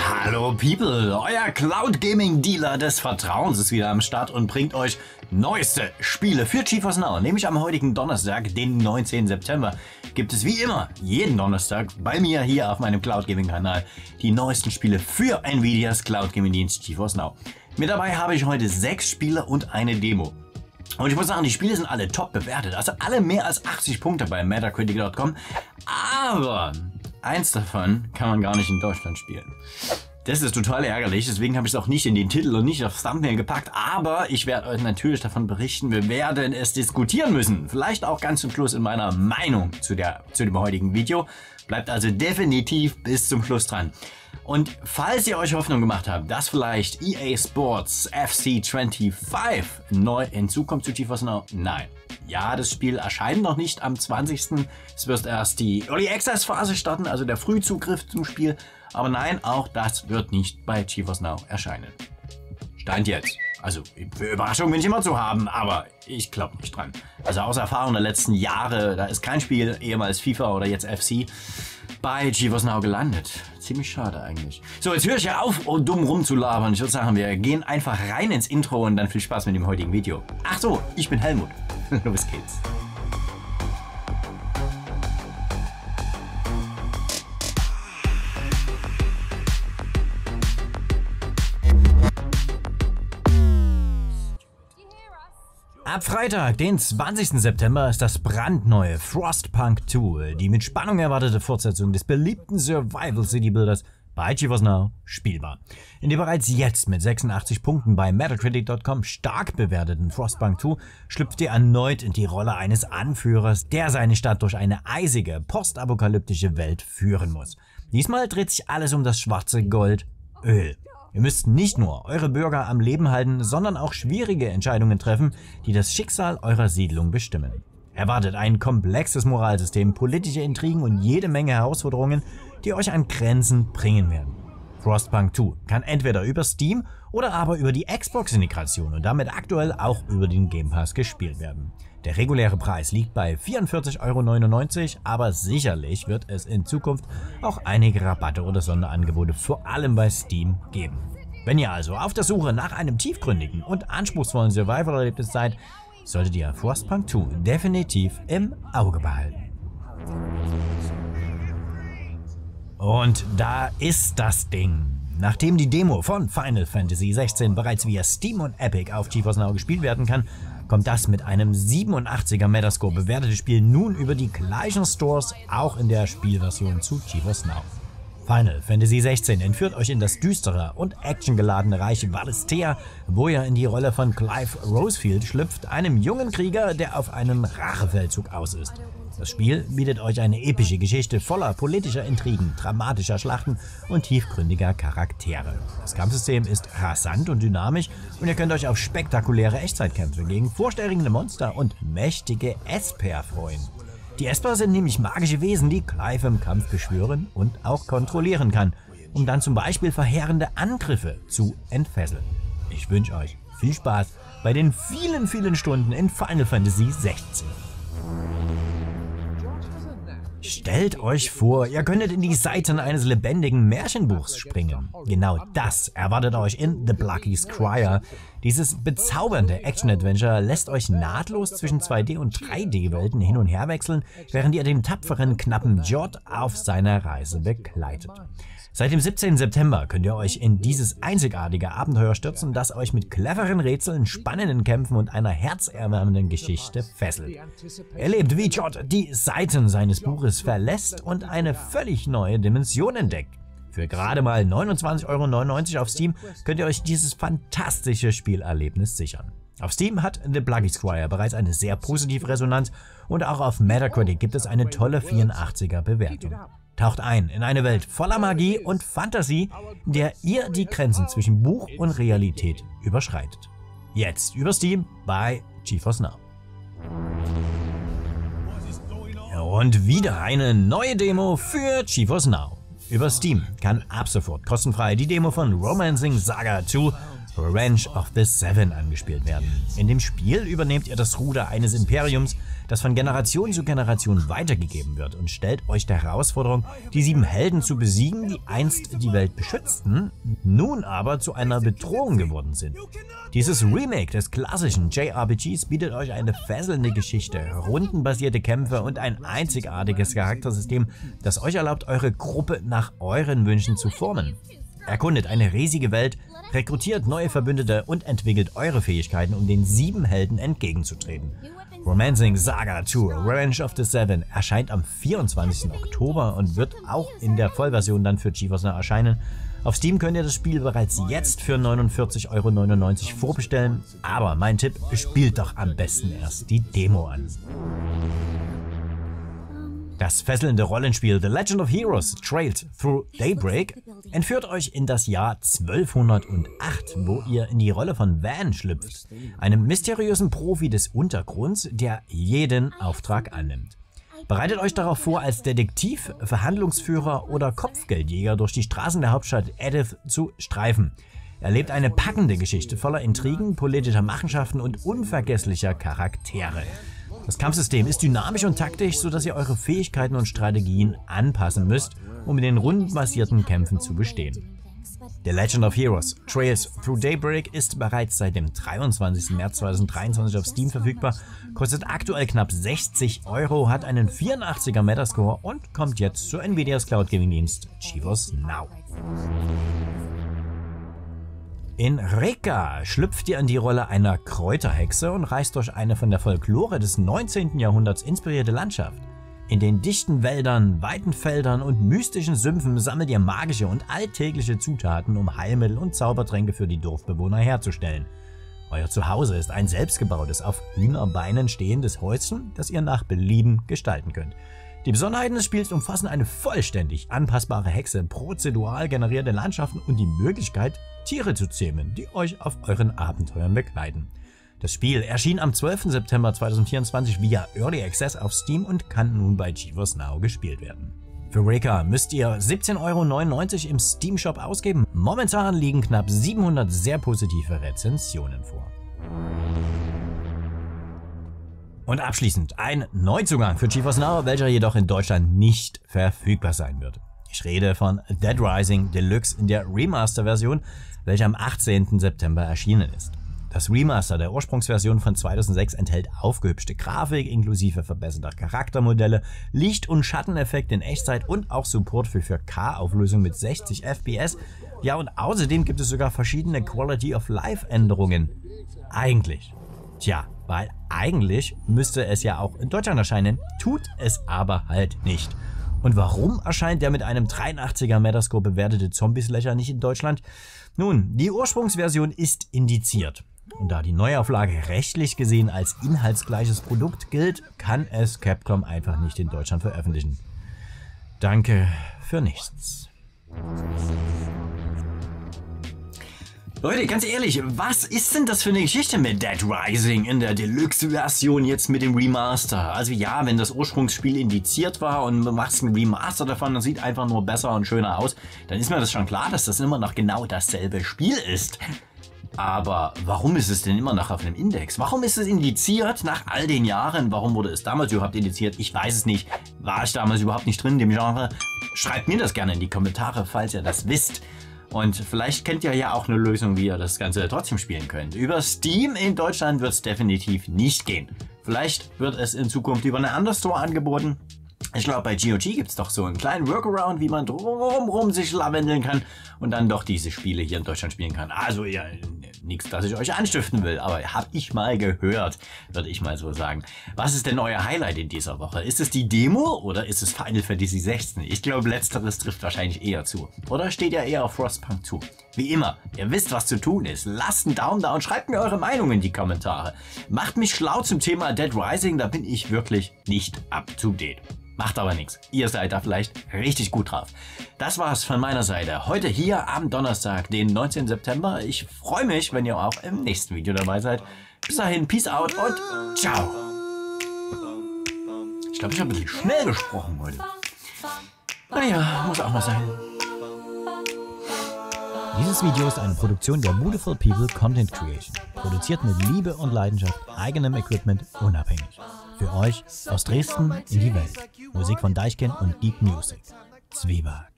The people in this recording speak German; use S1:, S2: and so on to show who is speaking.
S1: Hallo People, euer Cloud Gaming Dealer des Vertrauens ist wieder am Start und bringt euch neueste Spiele für GeForce Now. Nämlich am heutigen Donnerstag, den 19. September, gibt es wie immer jeden Donnerstag bei mir hier auf meinem Cloud Gaming Kanal die neuesten Spiele für Nvidias Cloud Gaming Dienst GeForce Now. Mit dabei habe ich heute 6 Spiele und eine Demo. Und ich muss sagen, die Spiele sind alle top bewertet, also alle mehr als 80 Punkte bei Metacritic.com, aber eins davon kann man gar nicht in Deutschland spielen. Das ist total ärgerlich, deswegen habe ich es auch nicht in den Titel und nicht aufs Thumbnail gepackt, aber ich werde euch natürlich davon berichten, wir werden es diskutieren müssen. Vielleicht auch ganz zum Schluss in meiner Meinung zu dem heutigen Video. Bleibt also definitiv bis zum Schluss dran. Und falls ihr euch Hoffnung gemacht habt, dass vielleicht EA Sports FC25 neu hinzukommt zu GeForce Now, nein. Ja, das Spiel erscheint noch nicht am 20. Es wird erst die Early Access Phase starten, also der Frühzugriff zum Spiel. Aber nein, auch das wird nicht bei GeForce Now erscheinen. Stand jetzt. Also für Überraschungen bin ich immer zu haben, aber ich glaube nicht dran. Also aus Erfahrung der letzten Jahre, da ist kein Spiel, ehemals FIFA oder jetzt FC, bei GeForce Now gelandet. Ziemlich schade eigentlich. So, jetzt höre ich ja auf, dumm rumzulabern. Ich würde sagen, wir gehen einfach rein ins Intro und dann viel Spaß mit dem heutigen Video. Ach so, ich bin Helmut. Los geht's. Ab Freitag, den 20. September, ist das brandneue Frostpunk 2, die mit Spannung erwartete Fortsetzung des beliebten Survival City Builders bei GeForce Now spielbar. In dem bereits jetzt mit 86 Punkten bei Metacritic.com stark bewerteten Frostpunk 2 schlüpft ihr erneut in die Rolle eines Anführers, der seine Stadt durch eine eisige, postapokalyptische Welt führen muss. Diesmal dreht sich alles um das schwarze Gold, Öl. Ihr müsst nicht nur eure Bürger am Leben halten, sondern auch schwierige Entscheidungen treffen, die das Schicksal eurer Siedlung bestimmen. Erwartet ein komplexes Moralsystem, politische Intrigen und jede Menge Herausforderungen, die euch an Grenzen bringen werden. Frostpunk 2 kann entweder über Steam oder aber über die Xbox-Integration und damit aktuell auch über den Game Pass gespielt werden. Der reguläre Preis liegt bei 44,99 €, aber sicherlich wird es in Zukunft auch einige Rabatte oder Sonderangebote vor allem bei Steam geben. Wenn ihr also auf der Suche nach einem tiefgründigen und anspruchsvollen Survival-Erlebnis seid, solltet ihr Frostpunk 2 definitiv im Auge behalten. Und da ist das Ding. Nachdem die Demo von Final Fantasy 16 bereits via Steam und Epic auf GeForce Now gespielt werden kann, kommt das mit einem 87er Metascore bewertete Spiel nun über die gleichen Stores auch in der Spielversion zu GeForce Now. Final Fantasy 16 entführt euch in das düstere und actiongeladene Reich Valisthea, wo ihr in die Rolle von Clive Rosefield schlüpft, einem jungen Krieger, der auf einen Rachefeldzug aus ist. Das Spiel bietet euch eine epische Geschichte voller politischer Intrigen, dramatischer Schlachten und tiefgründiger Charaktere. Das Kampfsystem ist rasant und dynamisch und ihr könnt euch auf spektakuläre Echtzeitkämpfe gegen vorstellende Monster und mächtige Esper freuen. Die Esper sind nämlich magische Wesen, die Clive im Kampf beschwören und auch kontrollieren kann, um dann zum Beispiel verheerende Angriffe zu entfesseln. Ich wünsche euch viel Spaß bei den vielen Stunden in Final Fantasy 16. Stellt euch vor, ihr könntet in die Seiten eines lebendigen Märchenbuchs springen. Genau das erwartet euch in The Bloody Squire. Dieses bezaubernde Action-Adventure lässt euch nahtlos zwischen 2D- und 3D-Welten hin und her wechseln, während ihr den tapferen Knappen Jod auf seiner Reise begleitet. Seit dem 17. September könnt ihr euch in dieses einzigartige Abenteuer stürzen, das euch mit cleveren Rätseln, spannenden Kämpfen und einer herzerwärmenden Geschichte fesselt. Erlebt, wie Jod die Seiten seines Buches verlässt und eine völlig neue Dimension entdeckt. Für gerade mal 29,99 € auf Steam könnt ihr euch dieses fantastische Spielerlebnis sichern. Auf Steam hat The Bloody Squire bereits eine sehr positive Resonanz und auch auf Metacritic gibt es eine tolle 84er Bewertung. Taucht ein in eine Welt voller Magie und Fantasie, in der ihr die Grenzen zwischen Buch und Realität überschreitet. Jetzt über Steam bei GeForce Now. Und wieder eine neue Demo für GeForce Now. Über Steam kann ab sofort kostenfrei die Demo von Romancing Saga 2 Revenge of the Seven angespielt werden. In dem Spiel übernehmt ihr das Ruder eines Imperiums, das von Generation zu Generation weitergegeben wird, und stellt euch der Herausforderung, die 7 Helden zu besiegen, die einst die Welt beschützten, nun aber zu einer Bedrohung geworden sind. Dieses Remake des klassischen JRPGs bietet euch eine fesselnde Geschichte, rundenbasierte Kämpfe und ein einzigartiges Charaktersystem, das euch erlaubt, eure Gruppe nach euren Wünschen zu formen. Erkundet eine riesige Welt, rekrutiert neue Verbündete und entwickelt eure Fähigkeiten, um den 7 Helden entgegenzutreten. Romancing Saga 2 Revenge of the Seven erscheint am 24. Oktober und wird auch in der Vollversion dann für GeForce Now erscheinen. Auf Steam könnt ihr das Spiel bereits jetzt für 49,99 € vorbestellen, aber mein Tipp, spielt doch am besten erst die Demo an. Das fesselnde Rollenspiel The Legend of Heroes Trails Through Daybreak entführt euch in das Jahr 1208, wo ihr in die Rolle von Van schlüpft, einem mysteriösen Profi des Untergrunds, der jeden Auftrag annimmt. Bereitet euch darauf vor, als Detektiv, Verhandlungsführer oder Kopfgeldjäger durch die Straßen der Hauptstadt Edith zu streifen. Erlebt eine packende Geschichte voller Intrigen, politischer Machenschaften und unvergesslicher Charaktere. Das Kampfsystem ist dynamisch und taktisch, sodass ihr eure Fähigkeiten und Strategien anpassen müsst, um in den rundenbasierten Kämpfen zu bestehen. The Legend of Heroes Trails Through Daybreak ist bereits seit dem 23. März 2023 auf Steam verfügbar, kostet aktuell knapp 60 €, hat einen 84er Metascore und kommt jetzt zu Nvidias Cloud Gaming Dienst GeForce Now. In Reka schlüpft ihr in die Rolle einer Kräuterhexe und reist durch eine von der Folklore des 19. Jahrhunderts inspirierte Landschaft. In den dichten Wäldern, weiten Feldern und mystischen Sümpfen sammelt ihr magische und alltägliche Zutaten, um Heilmittel und Zaubertränke für die Dorfbewohner herzustellen. Euer Zuhause ist ein selbstgebautes, auf Hühnerbeinen stehendes Häuschen, das ihr nach Belieben gestalten könnt. Die Besonderheiten des Spiels umfassen eine vollständig anpassbare Hexe, prozedural generierte Landschaften und die Möglichkeit, Tiere zu zähmen, die euch auf euren Abenteuern begleiten. Das Spiel erschien am 12. September 2024 via Early Access auf Steam und kann nun bei GeForce Now gespielt werden. Für Reka müsst ihr 17,99 € im Steam Shop ausgeben. Momentan liegen knapp 700 sehr positive Rezensionen vor. Und abschließend ein Neuzugang für GeForce Now, welcher jedoch in Deutschland nicht verfügbar sein wird. Ich rede von Dead Rising Deluxe in der Remaster-Version, welche am 18. September erschienen ist. Das Remaster der Ursprungsversion von 2006 enthält aufgehübschte Grafik inklusive verbesserter Charaktermodelle, Licht- und Schatteneffekte in Echtzeit und auch Support für 4K-Auflösung mit 60 FPS. Ja, und außerdem gibt es sogar verschiedene Quality-of-Life-Änderungen. Eigentlich. Tja, weil eigentlich müsste es ja auch in Deutschland erscheinen, tut es aber halt nicht. Und warum erscheint der mit einem 83er Metascore bewertete Zombie-Slasher nicht in Deutschland? Nun, die Ursprungsversion ist indiziert. Und da die Neuauflage rechtlich gesehen als inhaltsgleiches Produkt gilt, kann es Capcom einfach nicht in Deutschland veröffentlichen. Danke für nichts. Leute, ganz ehrlich, was ist denn das für eine Geschichte mit Dead Rising in der Deluxe-Version jetzt mit dem Remaster? Also ja, wenn das Ursprungsspiel indiziert war und du machst ein Remaster davon und sieht einfach nur besser und schöner aus, dann ist mir das schon klar, dass das immer noch genau dasselbe Spiel ist. Aber warum ist es denn immer noch auf einem Index? Warum ist es indiziert nach all den Jahren? Warum wurde es damals überhaupt indiziert? Ich weiß es nicht. War ich damals überhaupt nicht drin in dem Genre? Schreibt mir das gerne in die Kommentare, falls ihr das wisst. Und vielleicht kennt ihr ja auch eine Lösung, wie ihr das Ganze trotzdem spielen könnt. Über Steam in Deutschland wird es definitiv nicht gehen. Vielleicht wird es in Zukunft über eine andere Store angeboten. Ich glaube, bei GOG gibt es doch so einen kleinen Workaround, wie man drumherum sich lavendeln kann und dann doch diese Spiele hier in Deutschland spielen kann. Also ja, nichts, dass ich euch anstiften will, aber habe ich mal gehört, würde ich mal so sagen. Was ist denn euer Highlight in dieser Woche? Ist es die Demo oder ist es Final Fantasy 16? Ich glaube, letzteres trifft wahrscheinlich eher zu. Oder steht ihr eher auf Frostpunk 2? Wie immer, ihr wisst, was zu tun ist. Lasst einen Daumen da und schreibt mir eure Meinung in die Kommentare. Macht mich schlau zum Thema Dead Rising, da bin ich wirklich nicht up to date. Macht aber nichts. Ihr seid da vielleicht richtig gut drauf. Das war's von meiner Seite. Heute hier am Donnerstag, den 19. September. Ich freue mich, wenn ihr auch im nächsten Video dabei seid. Bis dahin, Peace out und ciao. Ich glaube, ich habe ein bisschen schnell gesprochen heute. Naja, muss auch mal sein. Dieses Video ist eine Produktion der Beautiful People Content Creation. Produziert mit Liebe und Leidenschaft, eigenem Equipment, unabhängig. Für euch aus Dresden in die Welt. Musik von Deichkind und Geek Music. Zwieback.